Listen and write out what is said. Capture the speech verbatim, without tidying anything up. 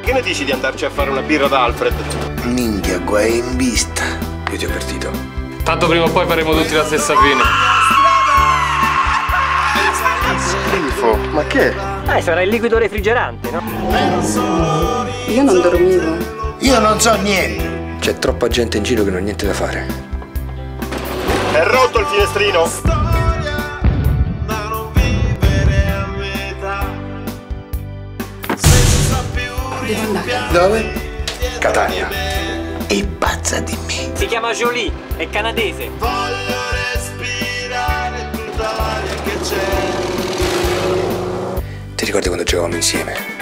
che ne dici di andarci a fare una birra da Alfred? Minchia, guai in vista. Io ti ho avvertito. Tanto prima o poi faremo tutti la stessa fine. Schifo, ma che? Ah, sarà il liquido refrigerante, no? Io non dormivo. Io non so niente. C'è troppa gente in giro che non ha niente da fare. È rotto il finestrino? Devo andare. Dove? Catania. È pazza di me. Si chiama Jolie, è canadese. Voglio respirare tutta l'aria che c'è. Ti ricordi quando giocavamo insieme?